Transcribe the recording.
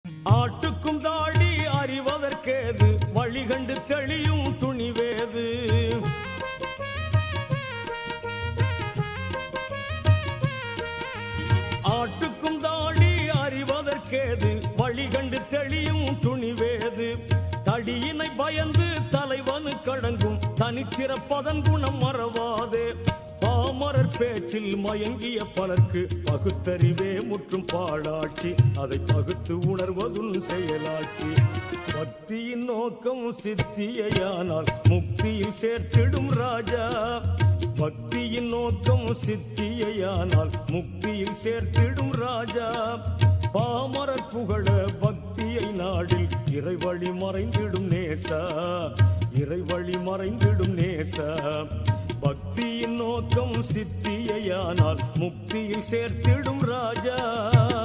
ஆட்டுக்கும் தாடி அறிவதற்கேது வழிகண்டு தெளியும் துணிவேது. ஆட்டுக்கும் தாடி அறிவதற்கேது வழிகண்டு தெளியும் துணிவேது. தடியினை பயந்து தலைவனு கடங்கும் தனிச்சிறப்பதன் குணம் மறவாதே. பாமரர் பேச்சில் மயங்கிய பலர்க்கு பகுத்தறிவே முற்றும் பாடாட்சி. அதை பகுத்து உணர்வதும் செயலாட்சி. பக்தியின் நோக்கம் சித்தியானால் முக்தியில் சேர்த்திடும் ராஜா. பக்தியின் நோக்கம் சித்தியானால் முக்தியில் சேர்த்திடும் ராஜா. பாமரர் புகழ பக்தியை நாடில் இறைவழி மறைந்திடும் நேசா. இறைவழி மறைந்திடும் நேசா. பக்தியின் நோக்கம் சித்தியானால் முக்தியில் சேர்த்திடும் ராஜா.